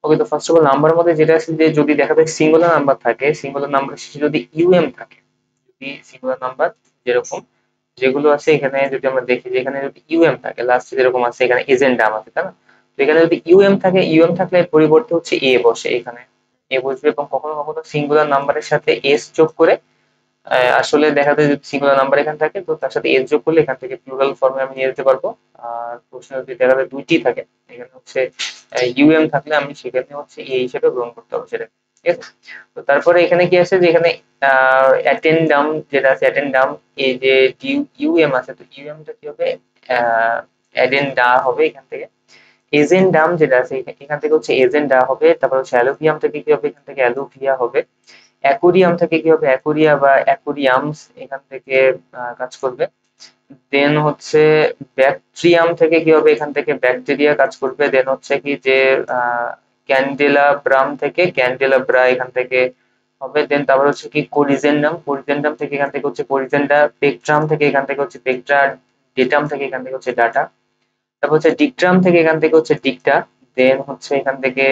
ওকে, তো first of all নাম্বারের মধ্যে যেটা আছে যে যদি দেখা যায় সিঙ্গুলার নাম্বার থাকে, সিঙ্গুলার নাম্বার শেষে যদি ইউএম থাকে, যদি সিঙ্গুলার নাম্বার যেরকম যেগুলো আছে এখানে যদি আমরা দেখি যে এখানে যদি ইউএম থাকে লাস্টে যেরকম আছে এখানে এজেন্ডাম আছে, তাই না? তো এখানে যদি ইউএম থাকে, ইউএম থাকলে এর পরিবর্তে হচ্ছে এ বসে, এখানে এ বসবে, এবং কখনো কখনো সিঙ্গুলার নাম্বারের সাথে এস যোগ করে আসলে দেখা যায় যদি সিঙ্গুলার নাম্বার এখানে থাকে তো তার সাথে এস যোগ করলে এখান থেকে প্লুরাল ফর্মে আমি নিয়ে যেতে পারবো। আর প্রশ্ন যদি দেখা যায় দুইটি থাকে, এখানে হচ্ছে ইউএম থাকলে আমি সেখানে হচ্ছে এ হিসেবে গ্রহণ করতে হবে সেটা, ঠিক আছে? তো তারপরে এখানে কি আছে যে এখানে অ্যাটেন্ডাম যেটা আছে, অ্যাটেন্ডাম, এই যে ইউএম আছে, তো ইউএমটা কি হবে, অ্যাডেন্ডা হবে এখান থেকে। এজেন্ডাম যেটা আছে এখান থেকে হচ্ছে এজেন্ডা হবে, তারপর হচ্ছে অ্যালোভিয়াম থেকে কি হবে, এখান থেকে অ্যালোভিয়া হবে। অ্যাকোরিয়াম থেকে কি হবে, অ্যাকোরিয়া বা অ্যাকোরিয়ামস এখান থেকে কাজ করবে। দেন হচ্ছে ব্যাকটেরিয়াম থেকে কি হবে, এখান থেকে ব্যাকটেরিয়া কাজ করবে। দেন হচ্ছে কি যে ক্যান্ডেলাব্রাম থেকে ক্যান্ডেলাব্রা এখান থেকে হবে। দেন তারপর হচ্ছে কি কোরিজেন্ডাম, কোরিজেন্ডাম থেকে এখান থেকে হচ্ছে কোরিজেন্ডা। পেকট্রাম থেকে এখান থেকে হচ্ছে পেকট্রা। ডেটাম থেকে এখান থেকে হচ্ছে ডাটা। তারপর হচ্ছে ডিকট্রাম থেকে এখান থেকে হচ্ছে ডিকটা। দেন হচ্ছে এখান থেকে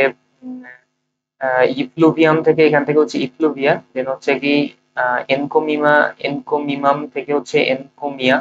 ইফ্লুভিয়াম থেকে এখান থেকে হচ্ছে ইফ্লুভিয়া। দেন হচ্ছে কি এনকোমিমা, এনকোমিমাম থেকে হচ্ছে এনকোমিয়া,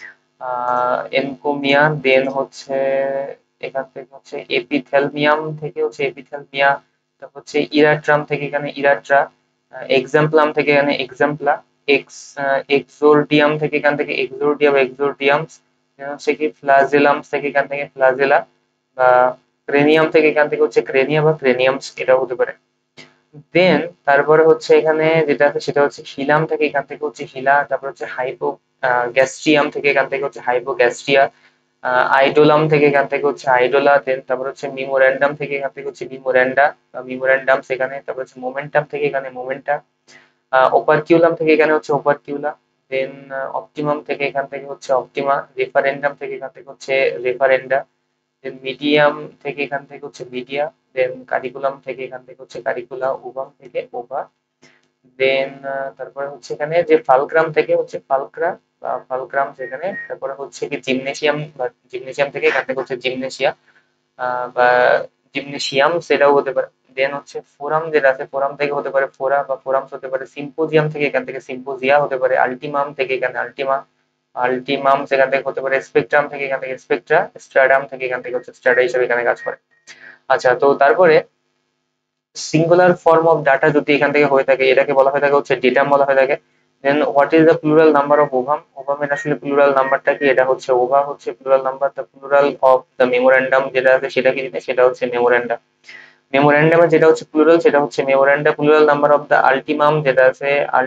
এনকোমিয়া। দেন হচ্ছে এখান থেকে হচ্ছে এপিথেলমিয়াম থেকে হচ্ছে এপিথেলমিয়া। তারপর হচ্ছে ইরাট্রাম থেকে এখানে ইরাট্রা। এক্সাম্পলাম থেকে এখানে এক্সাম্পলা। এক্সোরডিয়াম থেকে এখান থেকে এক্সোরডিয়া বা এক্সোরডিয়ামস। হচ্ছে কি ফ্লাজেলামস থেকে এখান থেকে ফ্লাজেলা, বা ক্রেনিয়াম থেকে এখান থেকে হচ্ছে ক্রেনিয়া বা ক্রেনিয়ামস, এটাও হতে পারে। দেন তারপরে হচ্ছে এখানে যেটা আছে সেটা হচ্ছে হিলাম থেকে এখান থেকে হচ্ছে হিলা। তারপর হচ্ছে হাইপো গ্যাস্ট্রিয়াম থেকে এখান থেকে হচ্ছে হাইপোগ্যাস্ট্রিয়া। আইডোলাম থেকে এখান থেকে হচ্ছে আইডোলা। দেন তারপর হচ্ছে মিমোরেন্ডাম থেকে এখান থেকে হচ্ছে মিমোরেন্ডা বা মিমোরেন্ডাম সেখানে। তারপর হচ্ছে মোমেন্টাম থেকে এখানে মোমেন্টা। ওপারকিউলাম থেকে এখানে হচ্ছে ওপারকিউলা। দেন অপটিমাম থেকে এখান থেকে হচ্ছে অপটিমা। রেফারেন্ডাম থেকে এখান থেকে হচ্ছে রেফারেন্ডা। দেন মিডিয়াম থেকে এখান থেকে হচ্ছে মিডিয়া। দেন কারিকুলাম থেকে এখান থেকে হচ্ছে কারিকুলা। ওভাম থেকে ওভা। দেন তারপরে হচ্ছে এখানে যে ফালক্রাম থেকে হচ্ছে ফালক্রা বা ফালক্রাম সেখানে। তারপরে হচ্ছে কি জিমনেসিয়াম বা জিমনেসিয়াম থেকে এখান থেকে হচ্ছে জিমনেসিয়া বা জিমনেসিয়াম, সেটাও হতে পারে। দেন হচ্ছে ফোরাম যেটা আছে, ফোরাম থেকে হতে পারে ফোরা বা ফোরামস হতে পারে। সিম্পোজিয়াম থেকে এখান থেকে সিম্পোজিয়া হতে পারে। আলটিমাম থেকে এখানে আলটিমা, আলটিমাম সেখান থেকে হতে পারে। স্পেকট্রাম থেকে এখান থেকে স্পেকট্রা। স্ট্রাডাম থেকে এখান থেকে হচ্ছে স্ট্রাডা হিসেবে এখানে কাজ করে। আচ্ছা, তো তারপরে সিঙ্গুলার ফর্ম অফ ডাটা যদি এখান থেকে হয়ে থাকে এটাকে বলা হয়ে থাকে হচ্ছে ডেটাম বলা হয়ে থাকে। Then what is the plural number of ovum, ওভামের আসলে প্লুরাল নাম্বারটা কি, এটা হচ্ছে ওভা হচ্ছে plural number. The plural of the memorandum যেটা আছে সেটা কি জিনিস, সেটা হচ্ছে মেমোরেন্ডাম। মেমোরেন্ডামে যেটা হচ্ছে প্লুরাল সেটা হচ্ছে memoranda. Plural number of the ultimum যেটা আছে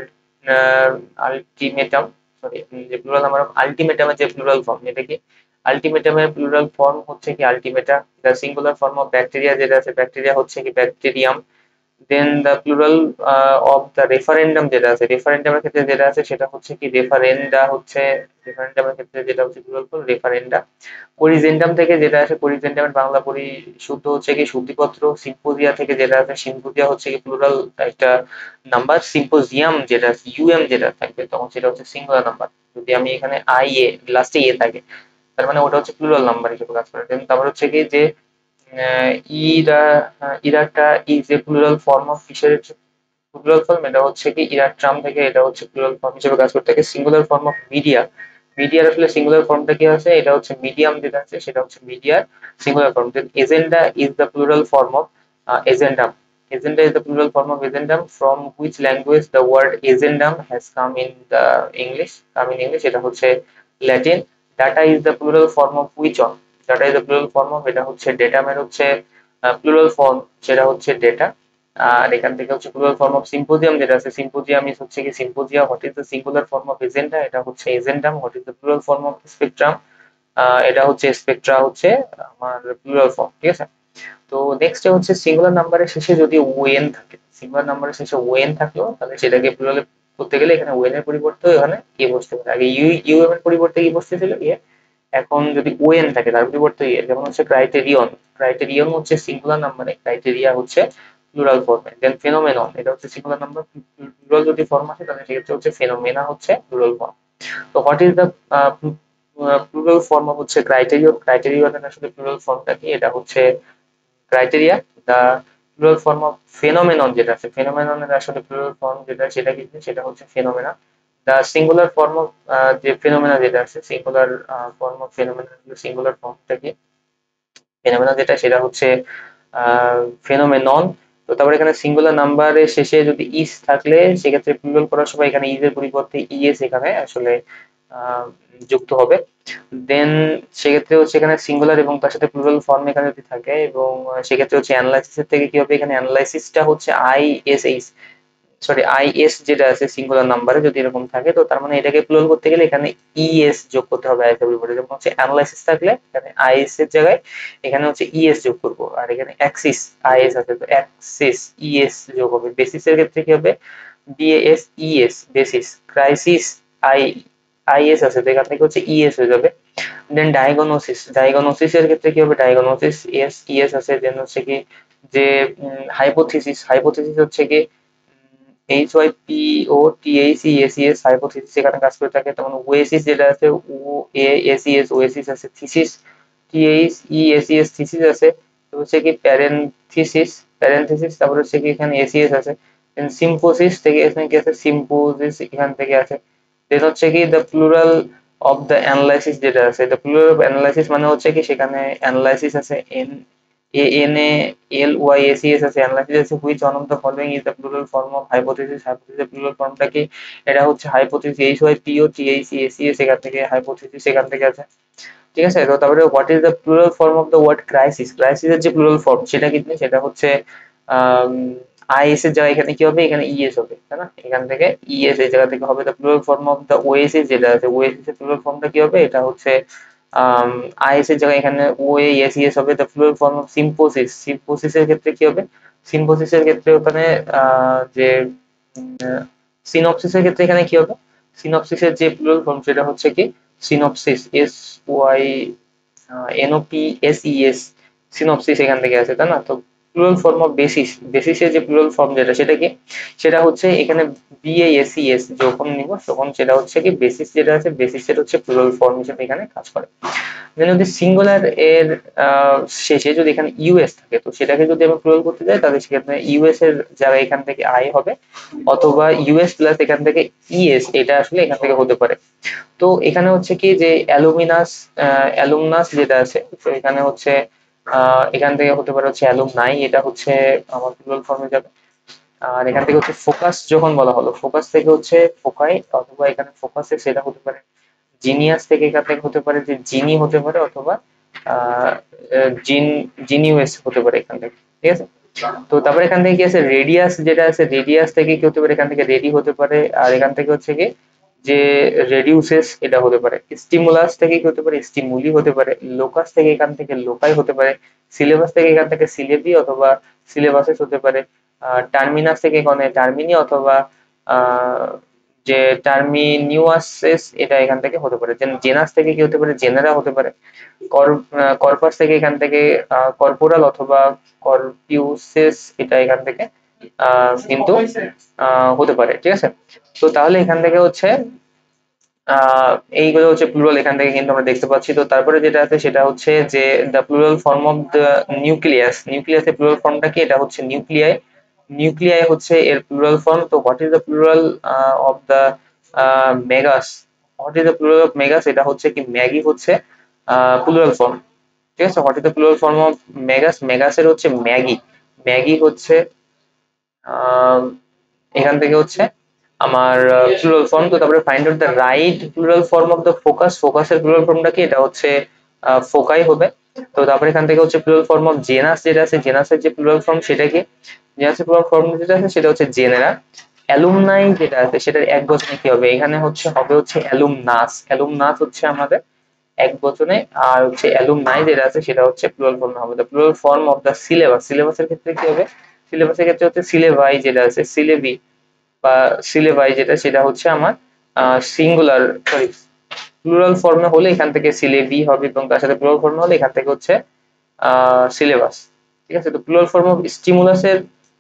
আলটিমেটাম, সরি, যে প্লুরাল নাম্বার অফ আলটিমেটামের যে প্লুরাল ফর্ম এটা কি, আলটিমেটামের প্লুরাল ফর্ম হচ্ছে কি ultimata. The singular form of bacteria যেটা আছে ব্যাকটেরিয়া হচ্ছে কি bacterium. Then the plural of the referendum যেটা আছে, রেফারেন্ডামের ক্ষেত্রে যেটা আছে সেটা হচ্ছে কি রেফারেন্ডা হচ্ছে, রেফারেন্ডামের ক্ষেত্রে যেটা হচ্ছে প্লুরাল ফর্ম রেফারেন্ডা। করিজেন্ডাম থেকে যেটা আছে করিজেন্ডামের বাংলা পরিশুদ্ধ হচ্ছে কি শুদ্ধিপত্র। সিম্পোজিয়া থেকে যেটা আছে সিম্পোজিয়া হচ্ছে কি প্লুরাল একটা নাম্বার। সিম্পোজিয়াম যেটা ইউএম যেটা থাকবে তখন সেটা হচ্ছে সিঙ্গুলার নাম্বার। যদি আমি এখানে আই এ লাস্টে এ থাকে তার মানে ওটা হচ্ছে প্লুরাল নাম্বার হিসেবে কাজ করে। দেন তারপর হচ্ছে কি যে ইরা ইরাটা is a plural form of কিসের প্লুরাল ফর্ম, এটা হচ্ছে কি ইরাট্রাম থেকে, এটা হচ্ছে প্লুরাল ফর্ম হিসেবে কাজ করতে থাকে। সিঙ্গুলার ফর্ম অফ মিডিয়া, মিডিয়ার আসলে সিঙ্গুলার ফর্মটা কি আছে, এটা হচ্ছে মিডিয়াম যেটা আছে সেটা হচ্ছে মিডিয়ার singular form. Agenda is the plural form of agendum, agenda is the plural form of agendum. From which language the word agendum has come in the English, এটা হচ্ছে Latin. Data is the plural form of which one, data is the plural form of, এটা হচ্ছে ডেটামের হচ্ছে plural form সেটা হচ্ছে data. আর এখান থেকে হচ্ছে প্লুরাল ফর্ম অফ সিম্পোজিয়াম যেটা আছে, সিম্পোজিয়াম ইজ হচ্ছে কি symposia. What is the singular form of agenda, এটা হচ্ছে agendum. What is the plural form of spectrum, এটা হচ্ছে স্পেকট্রা হচ্ছে আমার প্লুরাল ফর্ম, ঠিক আছে? তো নেক্সট হচ্ছে সিঙ্গুলার নাম্বারের শেষে যদি ওএন থাকে, সিঙ্গুলার নাম্বারের শেষে ওএন থাকলো তাহলে সেটাকে প্লুরালে করতে গেলে এখানে ওএন এর পরিবর্তে এখানে এ বসতে পারে। আগে ইউ এর পরিবর্তে কি বসতেছিল ইয়ে, এখন যদি ওএন থাকে তার পরিবর্তে ইয়ে। যেমন হচ্ছে ক্রাইটেরিয়ন, ক্রাইটেরিয়ন হচ্ছে সিঙ্গুলার নাম্বারে, ক্রাইটেরিয়া হচ্ছে প্লুরাল ফর্মে। দেন ফেনোমেনন, এটা হচ্ছে সিঙ্গুলার নাম্বার, প্লুরাল যদি ফর্ম আসে তাহলে সেক্ষেত্রে হচ্ছে ফেনোমেনা হচ্ছে প্লুরাল ফর্ম। তো what is the plural form হচ্ছে ক্রাইটেরিয়ন, ক্রাইটেরিয়নের আসলে প্লুরাল ফর্মটা কি, এটা হচ্ছে criteria. The plural form of phenomenon যেটা আছে, ফেনোমেননের আসলে প্লুরাল ফর্ম যেটা সেটা কি, সেটা হচ্ছে phenomena. The singular form of যে ফেনোমেনা যেটা আছে, singular form of phenomena, singular ফর্মটাকে ফেনোমেনা যেটা সেটা হচ্ছে ফেনোমেনন। তো তারপরে এখানে সিঙ্গুলার নাম্বারের শেষে যদি ইস থাকলে সেক্ষেত্রে প্লুরাল করার সময় এখানে ইজ এর পরিবর্তে ইএস এখানে আসলে আহ, যুক্ত হবে। দেন সেক্ষেত্রে হচ্ছে এখানে সিঙ্গুলার এবং তার সাথে প্লুরাল ফর্ম এখানে যদি থাকে, এবং সেক্ষেত্রে হচ্ছে অ্যানালাইসিসের থেকে কি হবে, এখানে অ্যানালাইসিসটা হচ্ছে আইএসএইচ, সরি আইএস যেটা আছে সিঙ্গুলার নাম্বারে যদি এরকম থাকে, তো তার মানে এটাকে প্লুরাল করতে গেলে এখানে ইএস যোগ করতে হবে আইএস এর পরিবর্তে। যেমন হচ্ছে অ্যানালাইসিস থাকলে এখানে আইএস এর জায়গায় এখানে হচ্ছে ইএস যোগ করব, আর এখানে অ্যাক্সিস আইএস আছে তো অ্যাক্সিস ইএস যোগ হবে। বেসিসের ক্ষেত্রে কি হবে, B A S E S basis. Crisis I I S আছে তো এখান থেকে হচ্ছে ইএস হয়ে যাবে। দেন ডায়াগনোসিস, ডায়াগনোসিসের ক্ষেত্রে কি হবে, ডায়াগনোসিস এস ইএস আছে। দেন হচ্ছে কি যে হাইপোথিসিস, হাইপোথিসিস হচ্ছে কি H Y P O T H E S S, hypothesis এখানে কাজ করে থাকে। তখন ওয়েসিস যেটা আছে O A S E S oasis আছে। Thesis T H E S S thesis আছে। তো হচ্ছে কি প্যারেনথিসিস, প্যারেনথিসিস তারপর হচ্ছে কি এখানে এসিএস আছে। দেন সিম্পোসিস থেকে এখানে কি আছে, সিম্পোসিস এখান থেকে আছে। দেন হচ্ছে কি the plural of the analysis যেটা আছে, দ্য প্লুরাল অফ অ্যানালাইসিস মানে হচ্ছে কি সেখানে অ্যানালাইসিস আছে N A N A L Y S E S আছে, অ্যানালাইসিস আছে। Which one of the following is the plural form of hypothesis, hypothesis plural ফর্মটা কি, এটা হচ্ছে hypothesis H Y P O T H E S E S এখান থেকে hypothesis এখান থেকে আছে। ঠিক আছে, তো তারপরে what is the plural form of the word crisis, ক্রাইসিসের যে প্লুরাল ফর্ম সেটা কি, সেটা হচ্ছে আইএস এর জায়গায় এখানে কি হবে, এখানে ইএস হবে, তাই না, এখান থেকে ইএস এই জায়গা থেকে হবে। The plural form of the oasis যেটা আছে, ওএসিস এর প্লুরাল ফর্মটা কি হবে, এটা হচ্ছে আইএস এর জায়গায় এখানে ও এস ইএস হবে। The plural form of synopsis, সিম্পোসিসের ক্ষেত্রে কি হবে, সিম্পোসিসের ক্ষেত্রে ওখানে যে সিনপসিসের ক্ষেত্রে এখানে কি হবে, সিনপসিসের যে প্লুরাল ফর্ম সেটা হচ্ছে কি synopsis S Y N O P S E S, synopsis এখান থেকে আছে, তাই না। তো প্লুরাল ফর্ম অফ বেসিস, বেসিসের যে প্লুরাল ফর্ম যেটা সেটা কি, সেটা হচ্ছে এখানে বিএএসইএস যখন নিব তখন সেটা হচ্ছে কি বেসিস যেটা আছে, বেসিসের হচ্ছে প্লুরাল ফর্ম হিসেবে এখানে কাজ করে। দেন যদি সিঙ্গুলার এর শেষে যদি এখানে ইউএস থাকে, তো সেটাকে যদি আমি প্লুরাল করতে যাই তাহলে সেক্ষেত্রে ইউএস এর জায়গায় এখান থেকে আই হবে, অথবা ইউএস প্লাস এখান থেকে ইএস, এটা আসলে এখান থেকে হতে পারে। তো এখানে হচ্ছে কি যে অ্যালুমিনাস, অ্যালুমনাস যেটা আছে, তো এখানে হচ্ছে এখান থেকে হতে পারে হচ্ছে অ্যালুমনাই, এটা হচ্ছে আমার প্লুরাল ফর্মে যাবে। আর এখান থেকে হচ্ছে ফোকাস যখন বলা হলো, ফোকাস থেকে হচ্ছে ফোকাই, অথবা এখানে ফোকাসে সেটা হতে পারে জিনিয়াস থেকে, এখান থেকে হতে পারে যে জিনি হতে পারে, অথবা আহ জিন জিনিউস হতে পারে এখান থেকে। ঠিক আছে, তো তারপরে এখান থেকে কি আছে, রেডিয়াস যেটা আছে, রেডিয়াস থেকে কি হতে পারে, এখান থেকে রেডি হতে পারে। আর এখান থেকে হচ্ছে কি যে রেডিউসেস এটা হতে পারে। স্টিমুলাস থেকে কি হতে পারে, স্টিমুলি হতে পারে। লোকাস থেকে এখান থেকে লোকাই হতে পারে। সিলেবাস থেকে এখান থেকে সিলেবি অথবা সিলেবাসেস হতে পারে। টার্মিনাস থেকে এখানে টার্মিনি অথবা আহ, যে টার্মিনিউয়াসেস এটা এখান থেকে হতে পারে। জেনাস থেকে কি হতে পারে, জেনারা হতে পারে। কর্পাস থেকে এখান থেকে কর্পোরাল অথবা কর্পিউসেস এটা এখান থেকে কিন্তু হতে পারে। ঠিক আছে, তো তাহলে এখান থেকে হচ্ছে আহ এইগুলো হচ্ছে প্লুরাল এখান থেকে কিন্তু আমরা দেখতে পাচ্ছি। তো তারপরে যেটা আছে সেটা হচ্ছে যে the plural form of the nucleus, নিউক্লিয়াসের প্লুরাল ফর্মটা কি, এটা হচ্ছে নিউক্লিয়াই, নিউক্লিয়াই হচ্ছে এর প্লুরাল ফর্ম। তো what is the plural of the magus, what is the plural of magus, এটা হচ্ছে কি ম্যাগি হচ্ছে প্লুরাল ফর্ম। ঠিক আছে, what is the plural form of magus, মেগাসের হচ্ছে ম্যাগি, ম্যাগি হচ্ছে আহ এখান থেকে হচ্ছে আমার প্লুরাল ফর্ম। তো তারপরে find out the right plural form of the focus, ফোকাসের প্লুরাল ফর্মটা কি, এটা হচ্ছে ফোকাই হবে। তো তারপরে এখান থেকে হচ্ছে প্লুরাল ফর্ম অফ জেনাস যেটা আছে, জেনাসের যে প্লুরাল ফর্ম সেটা কি, জেনাসের প্লুরাল ফর্ম যেটা আছে সেটা হচ্ছে জেনেরা। অ্যালুমনাই যেটা আছে সেটার এক বচনে কি হবে, এখানে হচ্ছে হবে হচ্ছে অ্যালুমনাস, অ্যালুমনাস হচ্ছে আমাদের এক বচনে। আর হচ্ছে অ্যালুমনাই যেটা আছে সেটা হচ্ছে প্লুরাল ফর্ম হবে। The plural form of the syllabus, সিলেবাসের ক্ষেত্রে কি হবে, সিলেবাসের ক্ষেত্রে হচ্ছে সিলেবাই যেটা আছে, সিলেবি বা সিলেবাই যেটা সেটা হচ্ছে আমার সিঙ্গুলার, সরি প্লুরাল ফর্মে হলে এখান থেকে সিলেবি হবে, এবং তার সাথে প্লুরাল ফর্মে হলে এখান থেকে হচ্ছে সিলেবাস। ঠিক আছে, তো প্লুরাল ফর্ম অফ স্টিমুলাসের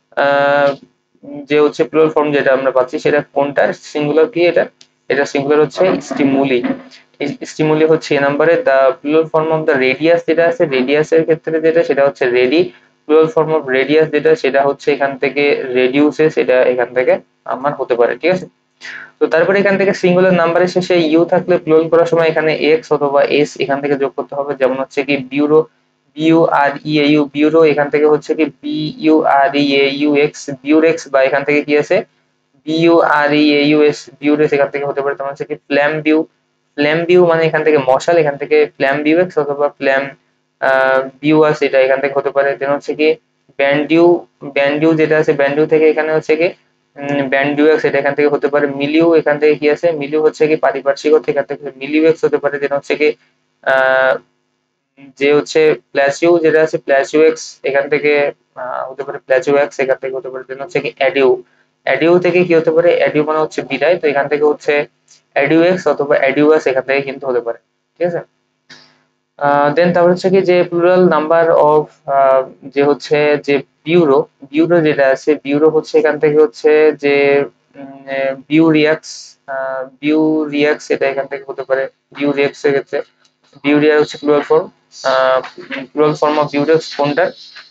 যে হচ্ছে প্লুরাল ফর্ম যেটা আমরা পাচ্ছি সেটা কোনটা, সিঙ্গুলার কি এটা, এটা সিঙ্গুলার হচ্ছে স্টিমুলি, স্টিমুলি হচ্ছে এ নাম্বারে। The plural form of the radius যেটা আছে, রেডিয়াসের ক্ষেত্রে যেটা সেটা হচ্ছে radii, plural form of radius যেটা সেটা হচ্ছে এখান থেকে রেডিউসেস, এটা এখান থেকে আমার হতে পারে, ঠিক আছে। তো তারপরে এখান থেকে সিঙ্গুলার নাম্বারের শেষে ইউ থাকলে প্লুরাল করার সময় এখানে এক্স অথবা এস এখান থেকে যোগ করতে হবে, যেমন হচ্ছে কি bureau, B U R E A U bureau, এখান থেকে হচ্ছে কি B U R E A U X bureaux, বা এখান থেকে কি আছে B U R E A U S bureaus, এখান থেকে হতে পারে তোমার হচ্ছে কি ফ্ল্যাম বিউ, ফ্ল্যাম বিউ মানে এখান থেকে মশাল, এখান থেকে ফ্ল্যাম বিউ এক্স অথবা ফ্ল্যাম বিউ আছে, এটা এখান থেকে হতে পারে। দেন হচ্ছে কি ব্যান্ডিউ, ব্যান্ডিউ যেটা আছে ব্যান্ডিউ থেকে এখানে হচ্ছে কি ব্যান্ডিউএক্স, এটা এখান থেকে হতে পারে মিলিউ, এখান থেকে কি আছে মিলিউ হচ্ছে কি পারিপার্শ্বিক হচ্ছে, এখান থেকে মিলিউএক্স হতে পারে। যেটা হচ্ছে কি আহ, যে হচ্ছে প্লাসিউ যেটা আছে প্লাসিউ এক্স, এখান থেকে হতে পারে প্লাসিউ এক্স, এখান থেকে হতে পারে। দেন হচ্ছে কি অ্যাডিউ, অ্যাডিউ থেকে কি হতে পারে অ্যাডিউ মানে হচ্ছে বিদায়, তো এখান থেকে হচ্ছে অ্যাডিউ এক্স অথবা অ্যাডিউয়াস এখান থেকে কিন্তু হতে পারে, ঠিক আছে। দেন তারপর হচ্ছে কি যে প্লুরাল নাম্বার অফ যে হচ্ছে যে বিউরো, বিউরো যেটা আছে বিউরো হচ্ছে এখান থেকে হচ্ছে যে বিউরিয়াক্স, বিউরিয়াক্স এটা এখান থেকে হতে পারে বিউরিয়াক্স এর ক্ষেত্রে, বিউরিয়া হচ্ছে plural form, plural form of bureaux কোনটা,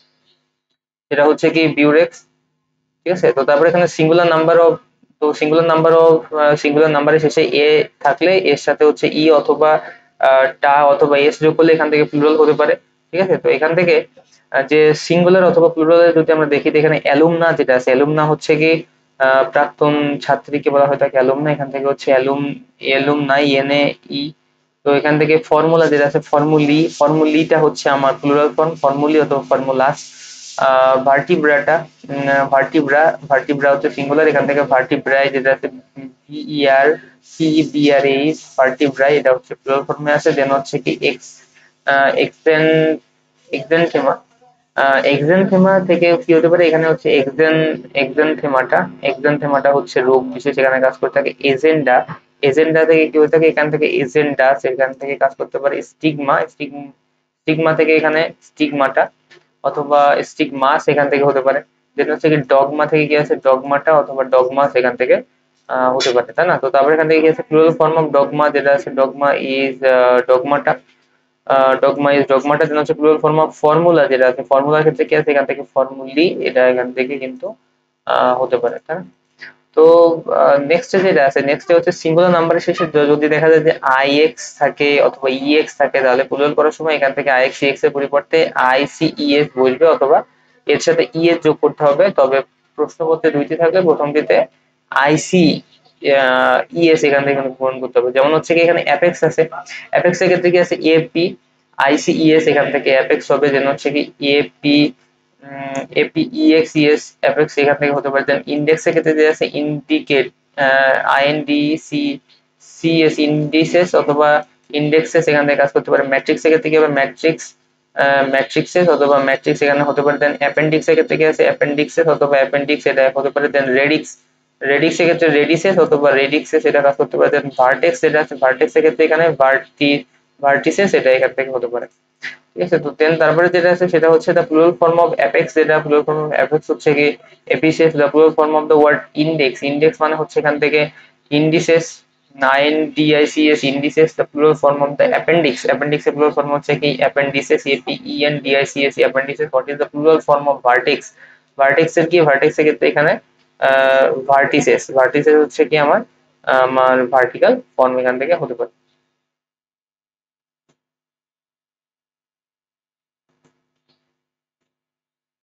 সেটা হচ্ছে কি বিউরেক্স, ঠিক আছে। তো তারপরে এখানে সিঙ্গুলার নাম্বার অফ, তো সিঙ্গুলার নাম্বার অফ সিঙ্গুলার নাম্বারের শেষে এ থাকলে এর সাথে হচ্ছে ই অথবা টা অথবা এস যোগ করলে এখান থেকে প্লুরাল হতে পারে, ঠিক আছে। তো এখান থেকে যে সিঙ্গুলার অথবা প্লুরালের যদি আমরা দেখি, তো এখানে অ্যালুমনা যেটা আছে, অ্যালুমনা হচ্ছে কি প্রাক্তন ছাত্রীকে বলা হয় তাকে অ্যালুমনা, এখান থেকে হচ্ছে অ্যালুমনাই এন এ ই। তো এখান থেকে ফর্মুলা যেটা আছে ফর্মুলি, ফর্মুলিটা হচ্ছে আমার প্লুরাল ফর্ম, ফর্মুলি অথবা ফর্মুলাস। ভার্টিব্রাটা, ভার্টিব্রা, ভার্টিব্রা হচ্ছে সিঙ্গুলার, এখান থেকে ভার্টিব্রাই যেটা আছে ভিইআর সিবিআরএইচ ভার্টিব্রাই, এটা হচ্ছে প্লুরাল ফর্মে আছে। দেন হচ্ছে কি এক্স এক্সেন এক্সেনথেমা, এক্সেনথেমা থেকে কি হতে পারে এখানে হচ্ছে এক্সেনথেমাটা, এক্সেনথেমাটা হচ্ছে রোগ বিশেষ এখানে কাজ করে থাকে। এজেন্ডা, এজেন্ডা থেকে কি হয়ে থাকে এখান থেকে এজেন্ডাস এখান থেকে কাজ করতে পারে। স্টিগমা, স্টিগমা থেকে এখানে স্টিগমাটা অথবা স্টিগমাস এখান থেকে হতে পারে। যেটা হচ্ছে কি ডগমা থেকে কি আছে ডগমাটা অথবা ডগমাস এখান থেকে হতে পারে, তাই না। তো তারপরে এখান থেকে কি আছে প্লুরাল ফর্ম অফ ডগমা যেটা আছে dogma is dogmata, dogma is dogmata. যেটা হচ্ছে প্লুরাল ফর্ম অফ ফর্মুলা যেটা আছে ফর্মুলার ক্ষেত্রে কি আছে এখান থেকে ফর্মুলি, এটা এখান থেকে কিন্তু হতে পারে, তাই না। তো নেক্সট যেটা আছে নেক্সট হচ্ছে সিঙ্গুলার নাম্বারের শেষে যদি দেখা যায় যে আই এক্স থাকে অথবা ই এক্স থাকে, তাহলে প্লুরাল করার সময় এখান থেকে আই এক্স ই এক্স এর পরিবর্তে আই সি ই এস বসবে অথবা এর সাথে ই এস যোগ করতে হবে। তবে প্রশ্নপত্রে দুইটি থাকলে প্রথমটিতে আই সি ই এস এখান থেকে কিন্তু পূরণ করতে হবে। যেমন হচ্ছে কি এখানে অ্যাপেক্স আছে, অ্যাপেক্স এর ক্ষেত্রে কি আছে A P I C E S এখান থেকে অ্যাপেক্স হবে। যেন হচ্ছে কি এপি APEXES অ্যাপেক্স এখান থেকে হতে পারে। দেন ইন্ডেক্স এর ক্ষেত্রে যে আছে ইন্ডিকেট INDC CS ইন্ডিসেস অথবা ইন্ডেক্সেস এখান থেকে কাজ করতে পারে। ম্যাট্রিক্স এর ক্ষেত্রে কি হবে ম্যাট্রিক্স ম্যাট্রিক্সেস অথবা ম্যাট্রিক্স এখানে হতে পারে। দেন অ্যাপেন্ডিক্স এর ক্ষেত্রে কি আছে অ্যাপেন্ডিক্সেস অথবা অ্যাপেন্ডিক্স এটা হতে পারে। দেন রেডিক্স, রেডিক্স এর ক্ষেত্রে রেডিসেস অথবা রেডিক্সেস এটা কাজ করতে পারে। দেন ভার্টেক্স যেটা আছে ভার্টেক্স এর ক্ষেত্রে এখানে ভার্টিসেস এটা এখান থেকে হতে পারে, ঠিক আছে। তো দেন তারপরে যেটা আছে সেটা হচ্ছে the plural form of apex, যেটা প্লুরাল ফর্ম অফ অ্যাপেক্স হচ্ছে কি apices. The plural form of the word index, index মানে হচ্ছে এখান থেকে indices INDICS indices. The plural form of the appendix, appendix এর প্লুরাল ফর্ম হচ্ছে কি appendices APENDICS appendices. What is the plural form of vertex, vertex এর কি vertex এর ক্ষেত্রে এখানে ভার্টিসেস, ভার্টিসেস হচ্ছে কি আমার ভার্টিক্যাল ফর্ম এখান থেকে হতে পারে।